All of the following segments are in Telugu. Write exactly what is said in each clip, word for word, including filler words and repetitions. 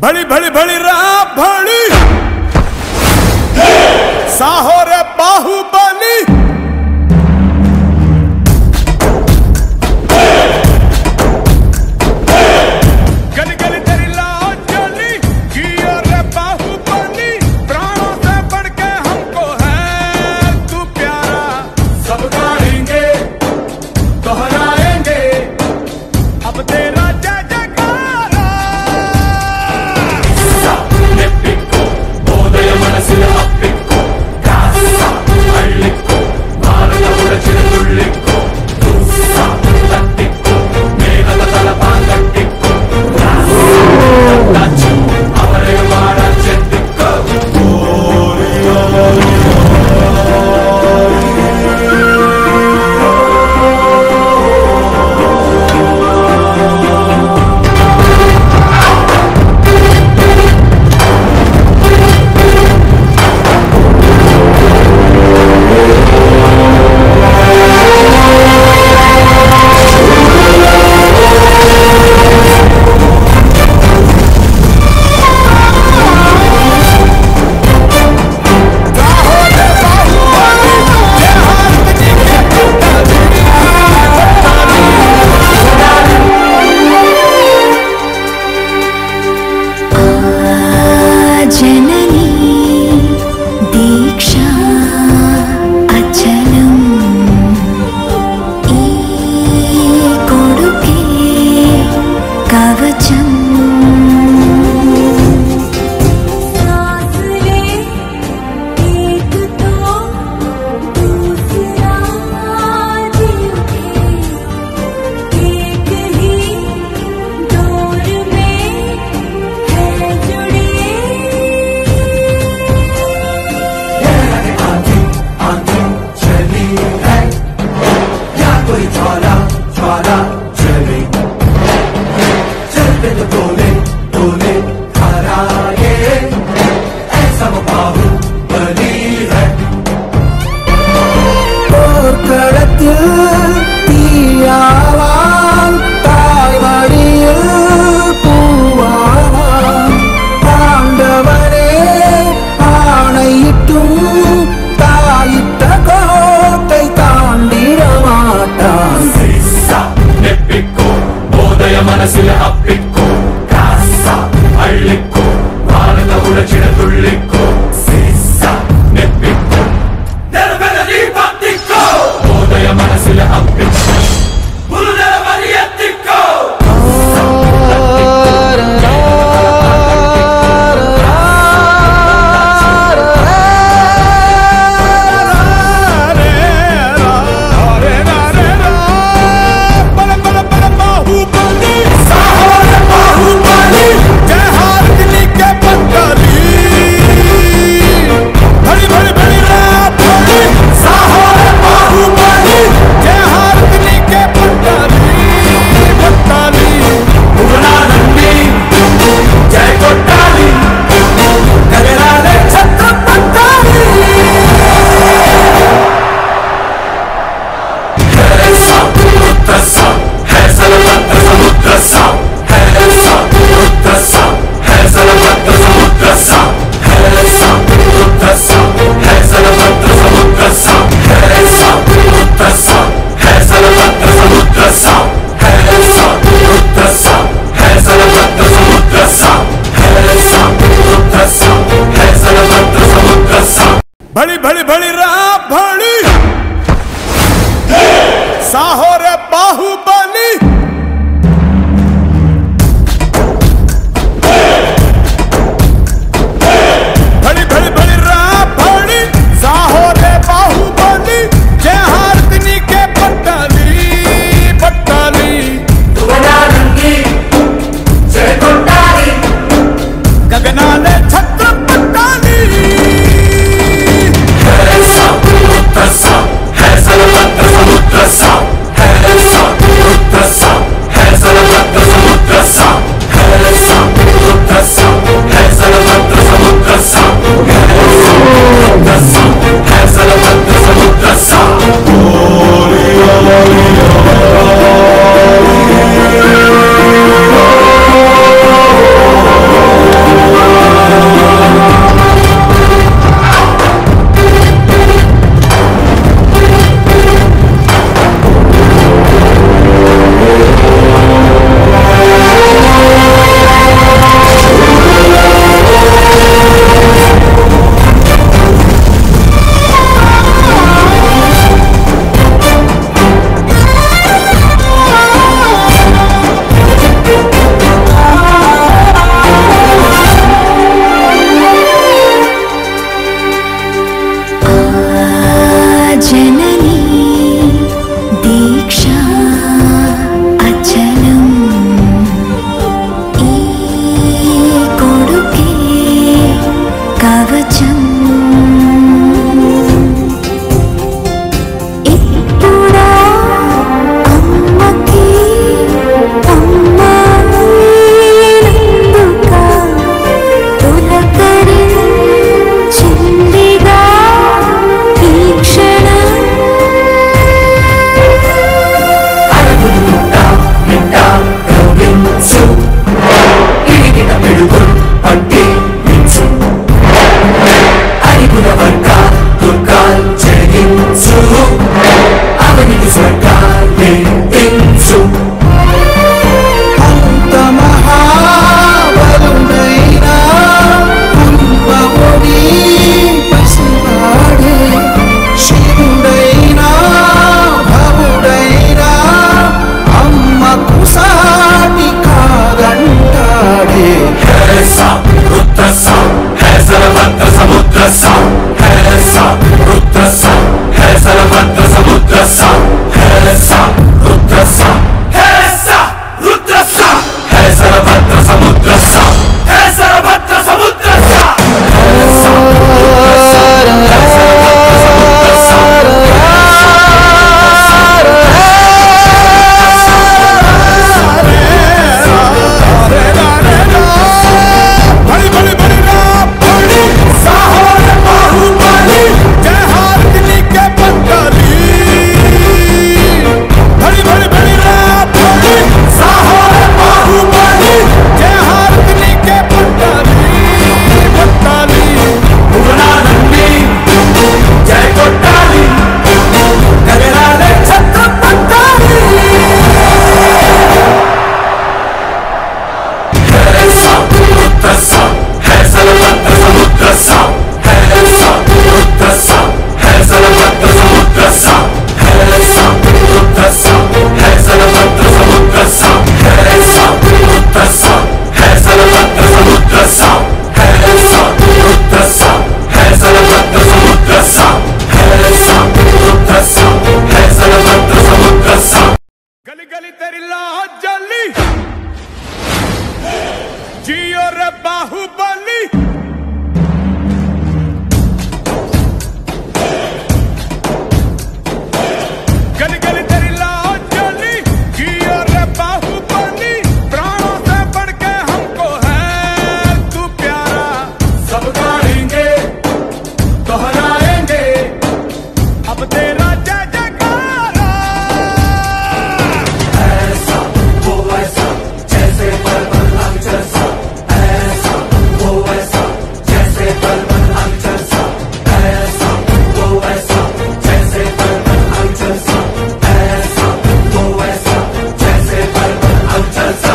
भड़ी भड़ी भड़ी रा भड़ी साहो रे बाहुबली गली गली तेरी लाओ चली जियो रे बाहुबली प्राणों से बढ़ के हमको है तू प्यारा सब गाएंगे दोहराएंगे अब तेरा जय जयकारा नेप्पिको बोधय मनसिल अप्पिको कासा अल्लिको भारत उडचिन तुल्लिको दूसा लट्टिको मेघद तलपांगट्टिको दाचु अवरे वाड ಚೆತ್ತಿको మనసిల అప్పికో కాసా అల్లికో భారత ఉడచిన తుల్లికో సీసా నెప్పికో నెరవేరని భక్తికో బోధయ మనసిల అప్పికో బులుదల మరియత్తికో भड़ी भड़ी भड़ी रा भड़ी साहो रे बाहुबली भड़ी भड़ी भड़ी रा भड़ी साहो रे बाहुबली जय हारतनी के पट्टाली पट्टाली गगनानंदी जय कोटाली गगनाने छत्र पट्टाली जियो रे बाहुबली। गली गली तेरी लाओ चली, जियो रे बाहुबली। प्राणों से बढ़ के हमको है तू प्यारा। सब गाएंगे दोहराएंगे अब तेरा जय जयकारा। ऐसा वो ऐसा जैसे पर्वत अंचल सा, ऐसा वो ऐसा जैसे पर्वत अंचल सा, ऐसा वो ऐसा जैसे पर्वत अंचल सा, ऐसा वो ऐसा जैसे पर्वत अंचल सा।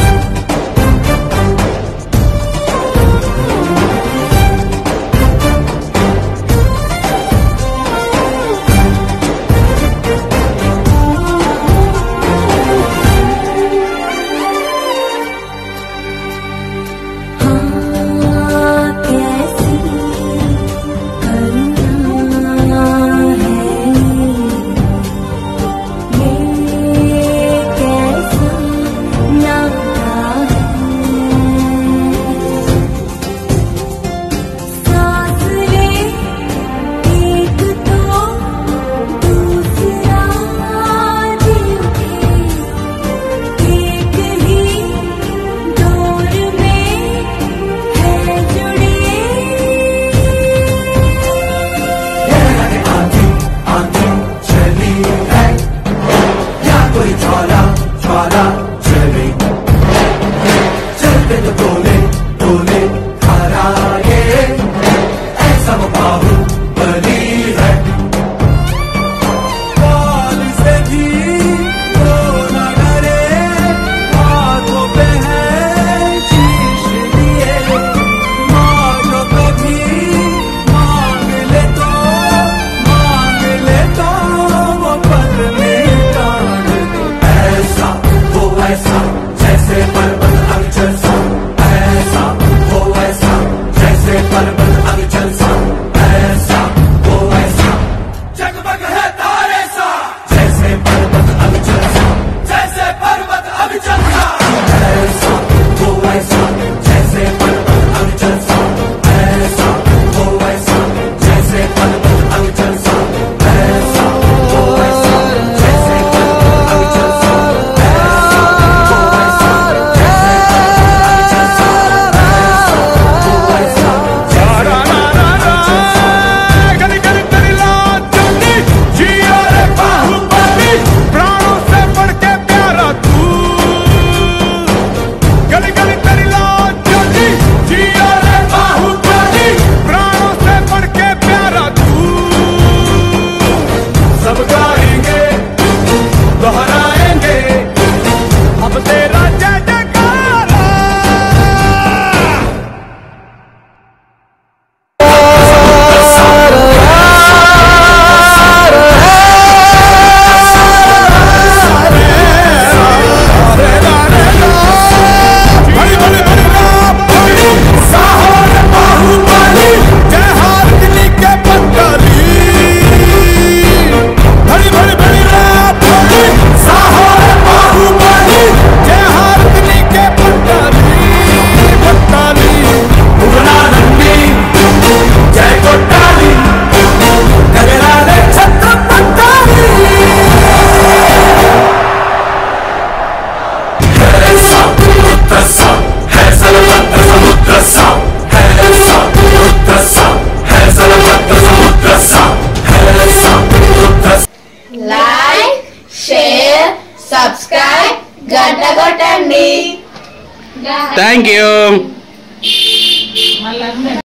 लाइक शेयर सब्सक्राइब గంట కొట్టండి. Thank you.